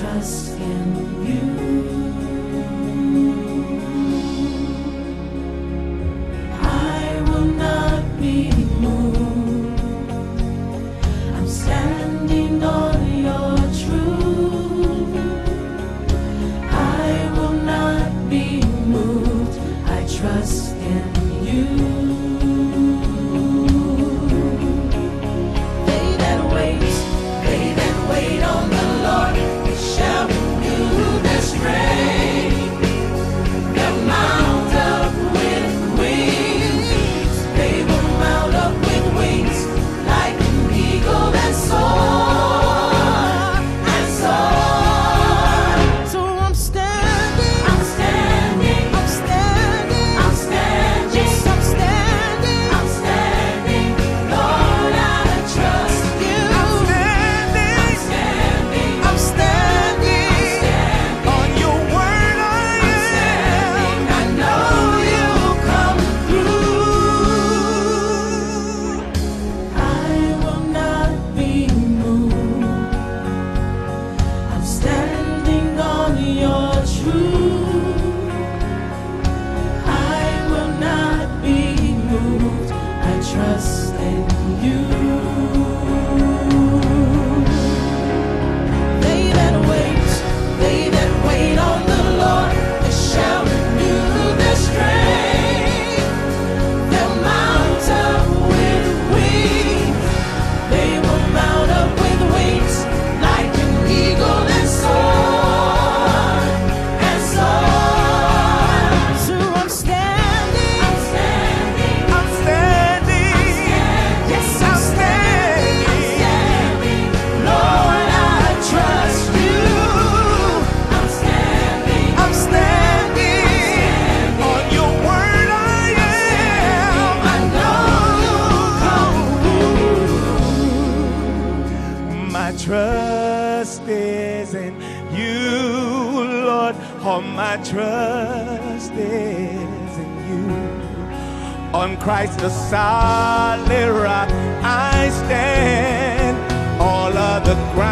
trust in you. I will not be moved. I'm standing on your truth. I will not be moved. I trust in you. They that wait on the Lord, they shall renew their strength. They'll mount up with wings. They will mount up with wings like an eagle and soar, and soar. So I'm standing, I'm standing, I'm standing, I'm standing, yes, I'm standing, I'm standing. Lord, I trust you. I'm standing, I'm standing, I'm standing on your word. I am. I know you'll come through. I will not be moved. I'm standing on your truth. I will not be moved. I trust in you. They that wait on the Lord, they shall renew their strength. They'll mount up with wings. They will mount up with wings like an eagle and soar, and soar. So I'm standing, I'm standing, I'm standing, yes, I'm standing, I'm standing. Lord, I trust you. I'm standing, I'm standing on your word. I am. I know you'll come through. My trust is in you, Lord. All my trust is in you. On Christ the solid rock I stand. All other ground